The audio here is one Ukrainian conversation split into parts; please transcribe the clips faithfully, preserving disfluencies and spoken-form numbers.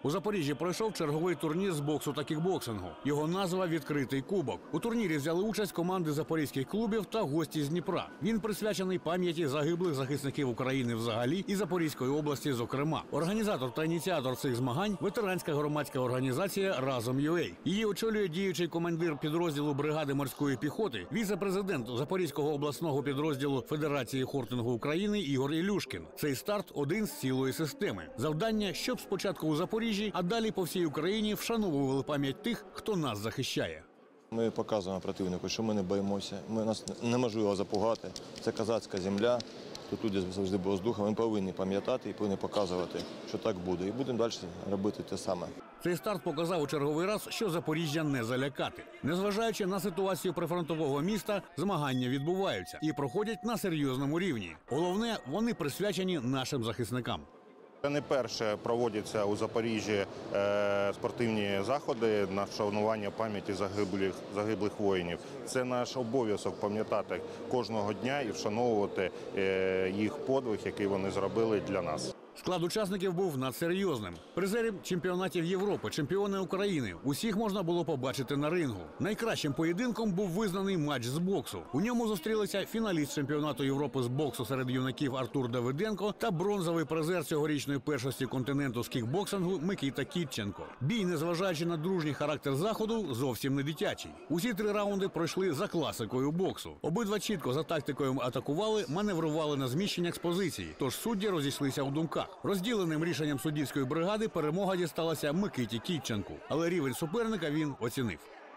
У Запоріжжі пройшов черговий турнір з боксу та кікбоксингу. Його назва – «Відкритий кубок». У турнірі взяли участь команди запорізьких клубів та гості з Дніпра. Він присвячений пам'яті загиблих захисників України взагалі і Запорізької області зокрема. Організатор та ініціатор цих змагань – ветеранська громадська організація «Разом.ю А». Її очолює діючий командир підрозділу бригади морської піхоти, віце-президент Запорізького обласного підрозділу Федерації хортингу України Ігор Ілюшкін. Цей старт – один з цілої системи. Завдання, щоб спочатку у Запоріжжі, а далі по всій Україні вшановували пам'ять тих, хто нас захищає. Ми показуємо противнику, що ми не боїмося, ми, нас неможливо запугати. Це козацька земля, тут люди завжди були з духом, ми повинні пам'ятати і повинні показувати, що так буде. І будемо далі робити те саме. Цей старт показав у черговий раз, що Запоріжжя не залякати. Незважаючи на ситуацію прифронтового міста, змагання відбуваються і проходять на серйозному рівні. Головне, вони присвячені нашим захисникам. Це не перше проводяться у Запоріжжі е, спортивні заходи на вшанування пам'яті загиблих, загиблих воїнів. Це наш обов'язок пам'ятати кожного дня і вшановувати е, їх подвиг, який вони зробили для нас. Склад учасників був надсерйозним. Призери чемпіонатів Європи, чемпіони України. Усіх можна було побачити на рингу. Найкращим поєдинком був визнаний матч з боксу. У ньому зустрілися фіналіст чемпіонату Європи з боксу серед юнаків Артур Давиденко та бронзовий призер цьогорічної першості континенту з кікбоксингу Микита Кітченко. Бій, незважаючи на дружній характер заходу, зовсім не дитячий. Усі три раунди пройшли за класикою боксу. Обидва чітко за тактикою атакували, маневрували на зміщеннях з позиції, тож судді розійшлися у думках. Розділеним рішенням суддівської бригади перемога дісталася Микиті Кітченку, але рівень суперника він оцінив.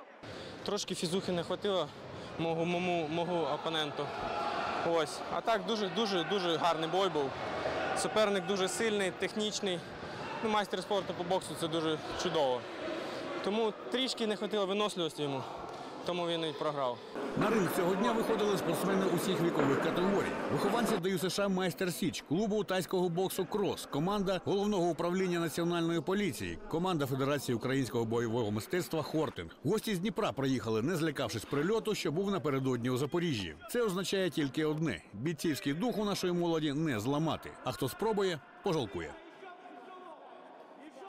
Трошки фізухи не хватило мого, мого, мого опоненту. Ось. А так дуже-дуже гарний бой був. Суперник дуже сильний, технічний. Ну, майстер спорту по боксу – це дуже чудово. Тому трішки не хватило виносливості йому, тому він і програв. На ринг цього дня виходили спортсмени усіх вікових категорій. Вихованці Д Ю С Ш «Майстер Січ», клубу тайського боксу «Крос», команда Головного управління Національної поліції, команда Федерації українського бойового мистецтва «Хортинг». Гості з Дніпра приїхали, не злякавшись прильоту, що був напередодні у Запоріжжі. Це означає тільки одне – бійцівський дух у нашої молоді не зламати. А хто спробує – пожалкує.